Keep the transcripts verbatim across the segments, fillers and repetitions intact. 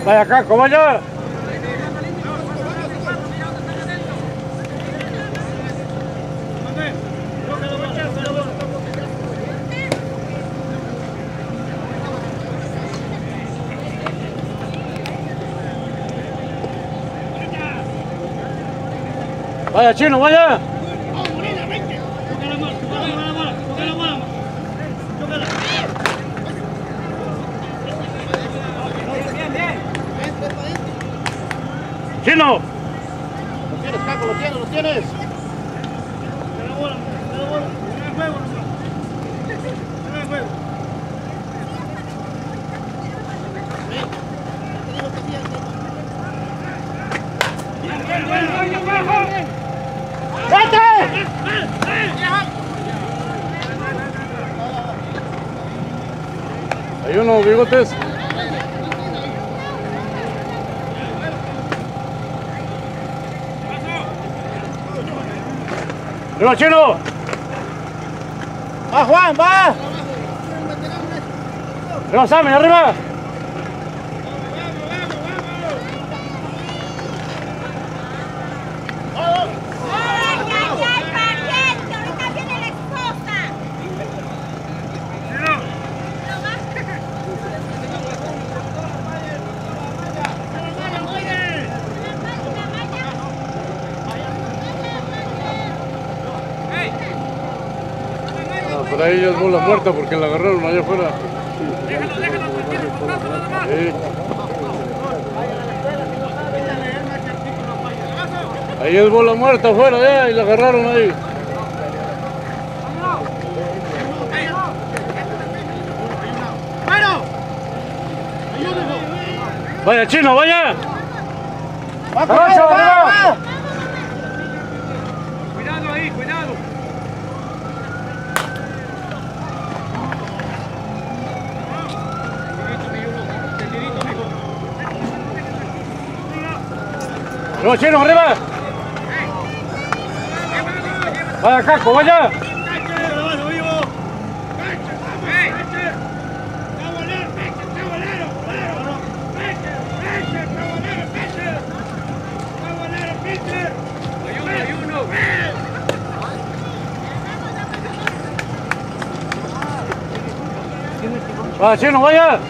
Vaya Caco, vaya. Vaya Chino, vaya. Chino. Lo tienes, Caco, lo tienes, lo tienes. Hay uno, bigotes. ¡Arriba, Chino! ¡Va, Juan, va! ¡Arriba, Sammy, arriba! Por ahí ya es bola muerta porque la agarraron allá afuera. Déjalo, déjalo, sí. Ahí es bola muerta afuera ya y la agarraron ahí. Vaya Chino, vaya. ¡Va, Caco, va, va! Cuidado ahí, cuidado. ¡Arriba, Chino, arriba! ¡Vaya, Caco, vaya! ¡Vaya, Chino, vaya!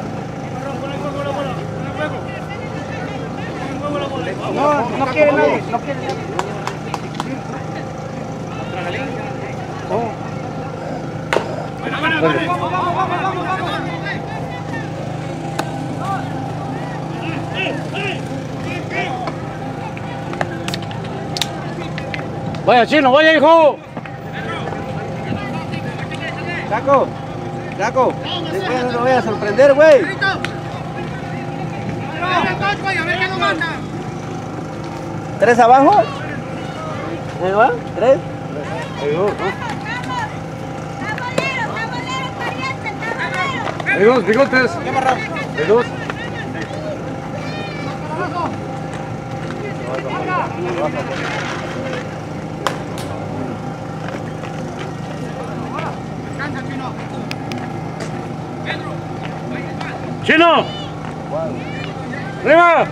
No, no quiere nadie, no quiere nadie. Vaya Chino, vaya hijo. Caco, Caco, después no lo voy a sorprender, güey. ¿Tres abajo? ¿Ahí va? ¿Tres? Hay dos, ¿no? Hay dos, bigotes. Hay dos. Chino. Arriba.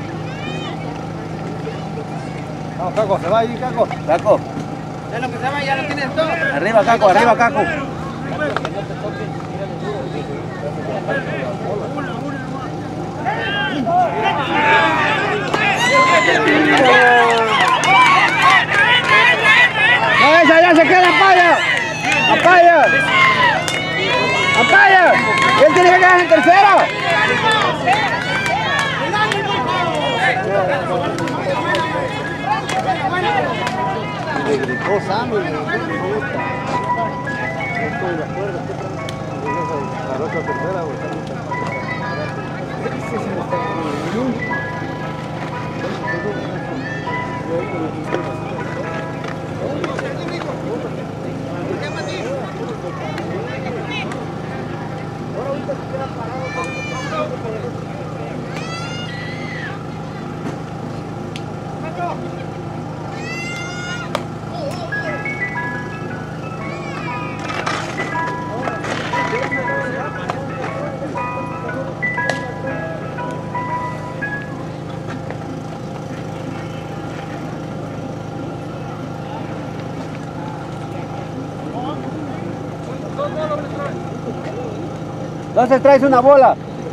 Vamos, Caco, se va ahí, Caco. Caco. Ya lo que se va, ya lo tienes todo. Arriba, Caco, arriba, Caco. No, esa ya se queda, apaya. Apaya. Apaya. Él tiene que quedar en tercero. Le gritó Sammy, le gritó. No estoy de acuerdo. La otra tercera, güey. Ese sí me está ahora ahorita se queda parado. Entonces traes una bola.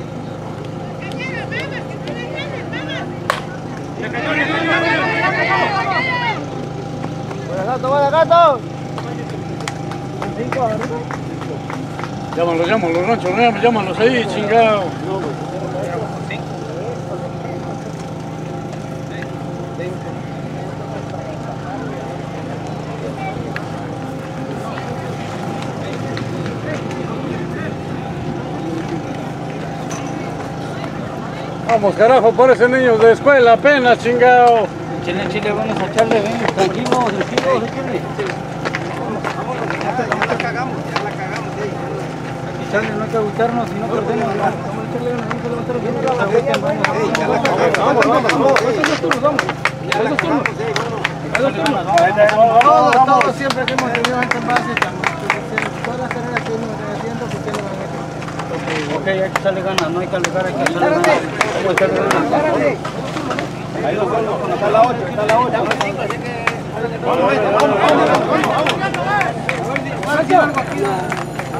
Buena gato, buena gato. Cinco, Llámalo, llámalo, Rancho, llámalos ahí, chingado. Vamos, carajo, por ese niño de escuela, apenas, chingado. Chile, chile, vamos a echarle, ven, tranquilo, tranquilo, tranquilo. ya la cagamos, ya la cagamos. Echarle, no hay que agüitarnos, si no perdemos. Vamos a echarle, vamos a levantar bien. Ya la cagamos, vamos, vamos, vamos. Esos turnos, vamos. Esos turnos. Todos, todos siempre que hemos tenido gente en base, todas las carreras que hemos estado haciendo, porque no van a meter. Ok, hay que echarle ganas, no hay que alegar, hay que echarle ganas. Vamos a echarle ganas. Ahí lo pongo, está la ocho, está la ocho. Vamos, vamos, vamos, vamos.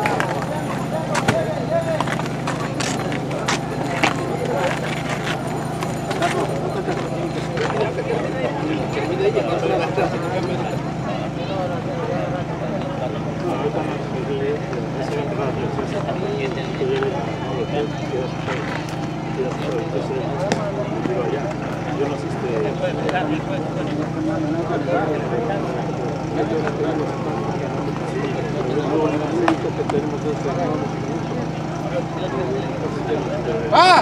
¡Ah!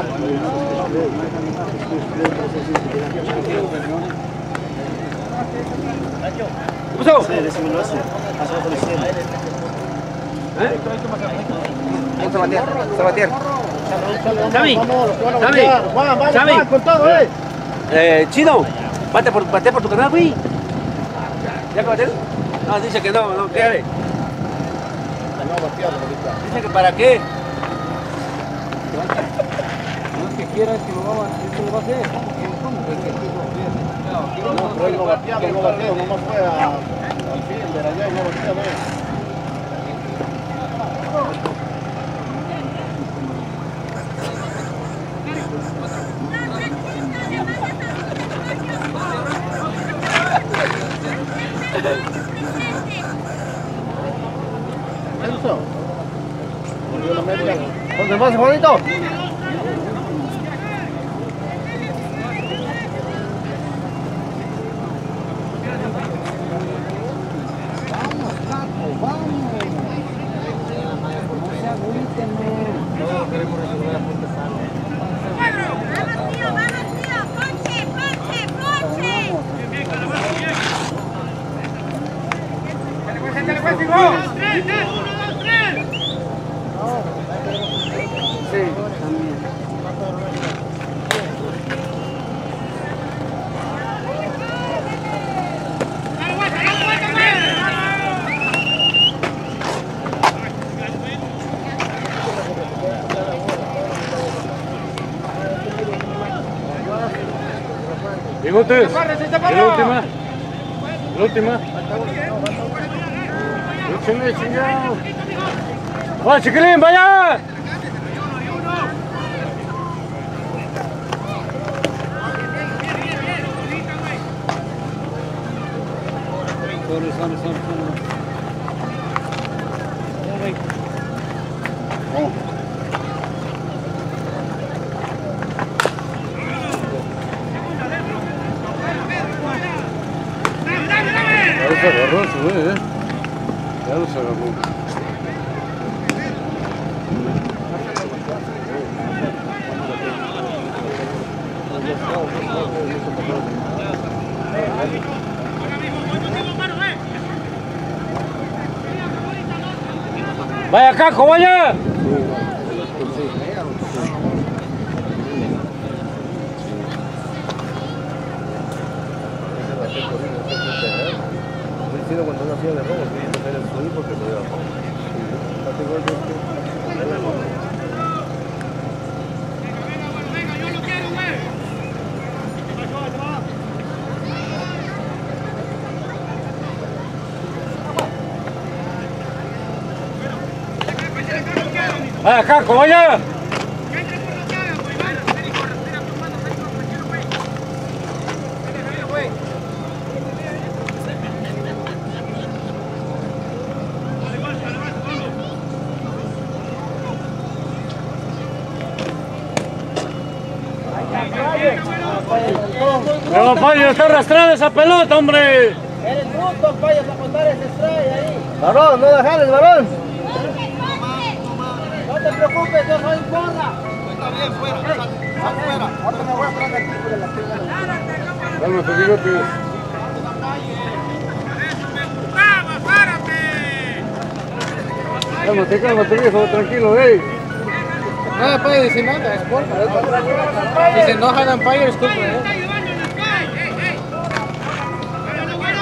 ¿Qué pasó? Sí, decímelo eso. Pasó por el cielo. ¿Eh? Vamos a batear, vamos a batear. Sammy, Sammy, Sammy, con todo, eh. Eh, Chino, bate por, bate por tu canal, güey. ¿Ya que batear? No, dice que no, no, ¿qué? Dice que para qué. no es que quieras que lo va a esto lo va a hacer. ¿Cómo que no? No, pero él no batea, no batea, nomás fue a- al fin de allá y no batea, ve. Eso. Volvió la media. ¿Dónde vas, Juanito? Todos queremos resolver a punta sana. Vamos, tío, vamos, tío. Ponche, ponche, ponche. ¡Dale, pues, Figo! ¡Tres, tres! ¡Uno, dos, tres! Sí, también. ¡Dale vuelta, dale vuelta, güey! Bigotes, la última, la última. Échenle, chingado. ¡Va, chiquilín, vaya! Sorry, sorry, sorry, sorry. Ya los agarró ese güey, eh. Ya los agarró. Vaya, Caco, vaya. Cuando una silla de robo, sí, no eres su hijo que se vea. Venga, yo lo quiero, güey. ¡Vamos! Vaya, Caco, vaya. Pero Payo, está arrastrando esa pelota, hombre. Eres bruto, vayas a contar ese strike ahí. Varón, no dejarles, varón. No te preocupes, yo soy porra. Está bien, fuera, fuera. Ahora me voy a poner aquí por la pierna. Cálmate, bigote. ¡Vamos, párate! Cálmate, cálmate, viejo, tranquilo, ey. No me puede decir nada, es porra. Si se enoja el umpire, es culpa de él. ¡Está llevando en el sky! ¡Ey, ey! ¡Bueno, bueno!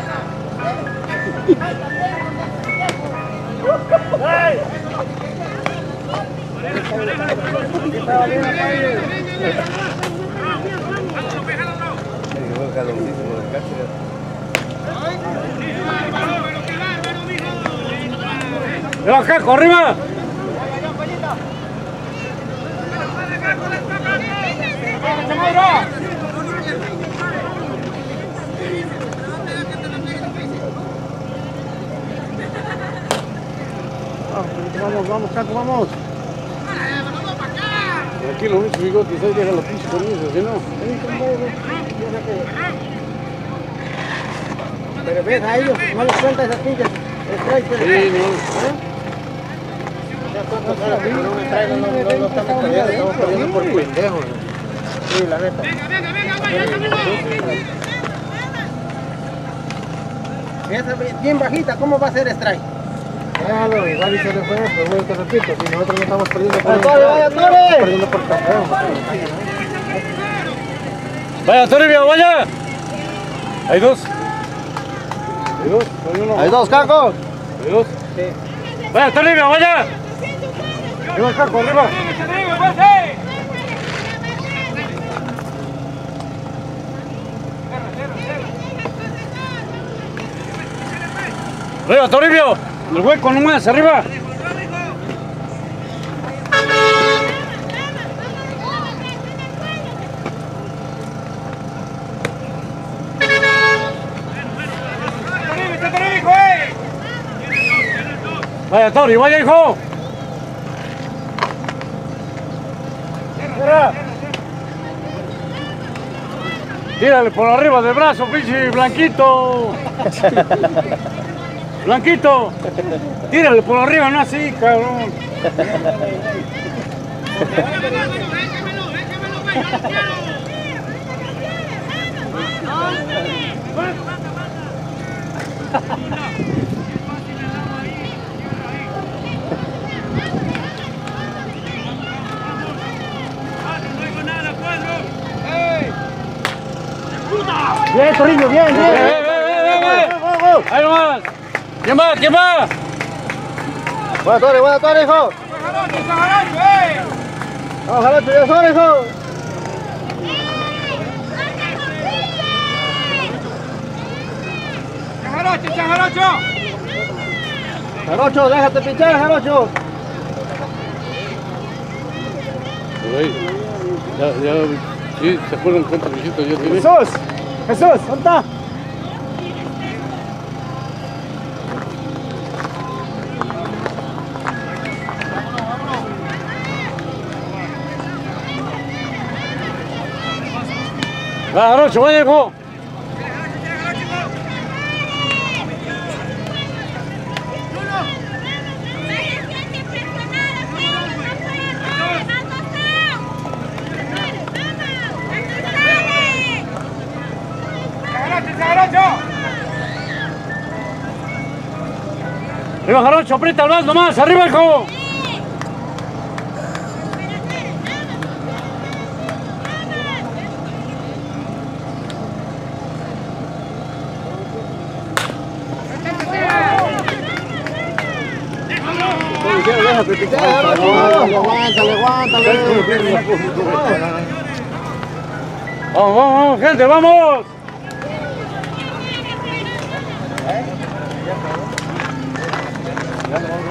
¡Lleva, Caco, arriba! Vamos, vamos, Caco, vamos. Tranquilo, bicho, bigote, ¿sabes? Deja la pinche camisa, si no. Pero ves a ellos, no les cuenta esas pinches strikes. Sí, no. Estamos perdiendo por pendejos. Sí, la neta. ¡Venga, venga, venga, vaya, camino! Esa bien bajita, ¿cómo va a ser strike? Déjalo, igual y se le fue, pero bueno, te repito, si nosotros no estamos perdiendo por ¡Vaya, Torre, vaya, Torre! perdiendo por campeón. Vaya, Toribio, vaya. Hay dos. Hay dos, hay uno. Hay dos, Caco. Hay dos. Vaya, Toribio, vaya. Lleva, Caco, arriba. Arriba, Toribio. El hueco nomás, arriba. Vaya, Tori, vaya, hijo. Tírale por arriba del brazo, pinche Blanquito. Blanquito. Tírale por arriba, no así, cabrón. ¡Déjamelo, déjamelo, déjamelo, güey! ¡Yo lo quiero! Bien, Torrillo, bien, bien. ¡Eh, eh, eh, eh! ¡Ahí nomás! ¿Quién va? ¿Quién va? Buena torre, buena torre, hijo. Vamos, Jarocho, ya son, hijo. ¡Jarocho, Jarocho! Jarocho, déjate pinchar, Jarocho. Por ahí. Ya, ya, sí, se fueron cuántos visitos ya tiene. Jesús, Jesús, ¿dónde está? Va, Jarocho, vaya, hijo. Arriba, Jarocho, aprieta el más nomás, arriba, hijo. Déjate pinchar, Jarocho. Aguántale, aguántale. Vamos, vamos, vamos, gente, vamos. Ya,